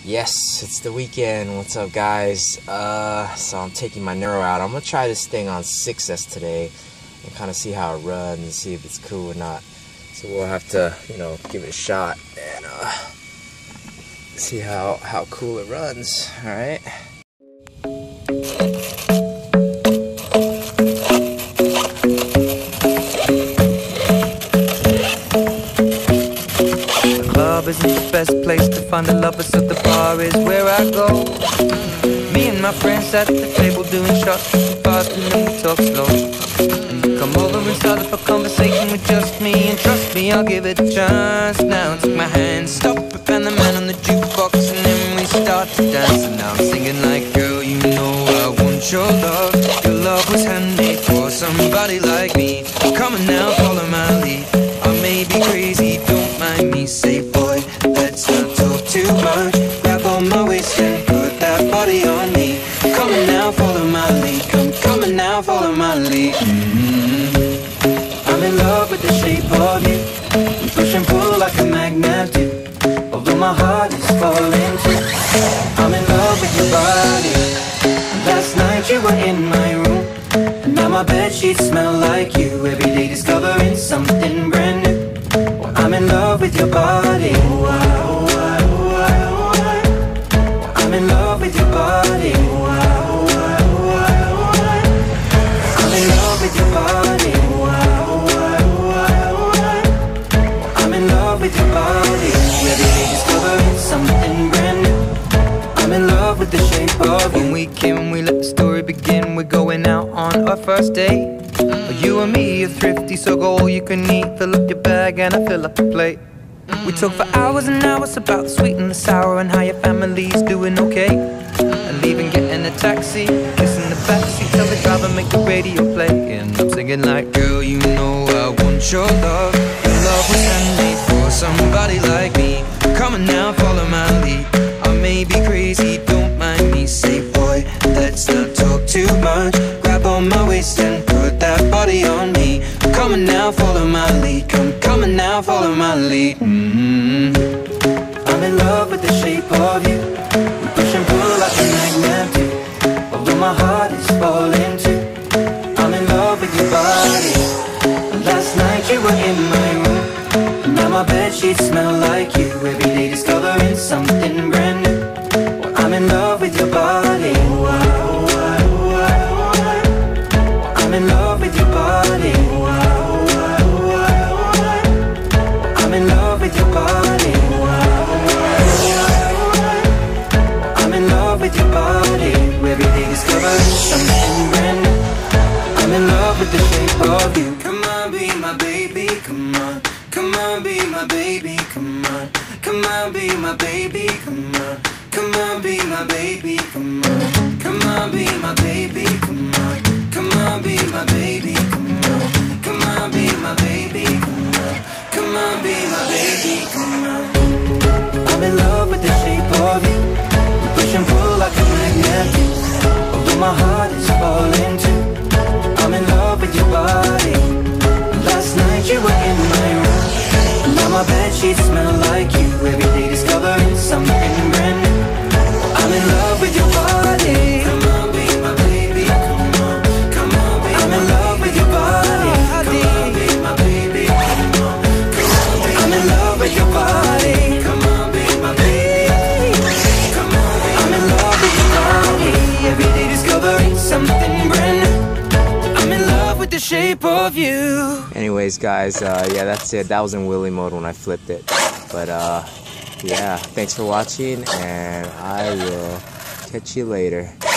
Yes, it's the weekend. What's up, guys? So I'm taking my NERO out. I'm gonna try this thing on 6S today and kind of see how it runs and see if it's cool or not. So we'll have to, give it a shot and see how cool it runs. All right. Isn't the best place to find the lovers, so the bar is where I go. Me and my friends at the table doing shots fast, and then we talk slow. And you come over and start up a conversation with just me, and trust me, I'll give it a chance. Now take my hand, stop it, and the man on the jukebox, and then we start to dance. And now I'm singing like, girl, you know I want your love. Your love was handmade for somebody like me. Come on now, follow my lead. I may be crazy, don't mind me. Say, boy, let's not talk too much. Grab on my waist and put that body on me. Come on now, follow my lead. Come on now, follow my lead. I'm in love with the shape of you. We push and pull like a magnet do. Although my heart is falling too. I'm in love with your body. Last night you were in my room, and now my bedsheets smell like you. Every day discovering something brand new. I'm in love with your body. I'm in love with your body. I'm in love with your body. I'm in love with your body. Every day discovering something brand new. I'm in love with the shape of you. When we came, we let the story begin. We're going out on our first date. You and me are thrifty, so go all you can eat. Fill up your bag and I fill up the plate. We talk for hours and hours about the sweet and the sour, and how your family's doing okay. And leaving, getting a taxi, kissing the backseat, tell the driver make the radio play. And I'm singing like, girl, you know I want your love. Your love was handmade for somebody like me. Come on now, follow my lead. I may be crazy, don't mind me. Say, boy, let's not talk too much. Grab on my waist and put that body on me. Come on now, follow my lead. Come on now, follow my lead. I'm in love with the shape of you. We push and pull like a magnet do. Although my heart is falling too. I'm in love with your body. Last night you were in my room, and now my bedsheets smell like you. Every day discovering something brand new. I'm in love with your body. I'm in love with your body. I'm in love with your body. I'm in love with your body. Every day discovering something brand new. I'm in love with the shape of you. Come on, be my baby, come on. Come on, be my baby, come on. Come on, be my baby, come on. Come on, be my baby, come on. Come on, be my baby, come on. Come on, be my baby, come on. Come on, be my baby, come on. Come on, be my baby, come on. I'm in love with the shape of you. We push and pull like a magnet do. Although my heart is falling too. I'm in love with your body. Last night you were in my room, now my bedsheets smell like you. Every day discovering something brand new. I'm in love with your body. Come on, be my baby, come on. Come on, be I'm in love with your body. Come on, be my baby, come on. Come on, be I'm in love with your body. Come on, be my baby. Come on, be I'm in love with your body. Every day discovering something brand new. I'm in love with the shape of you. Anyways, guys, yeah, that's it. That was in wheelie mode when I flipped it. But yeah, thanks for watching, and I will catch you later.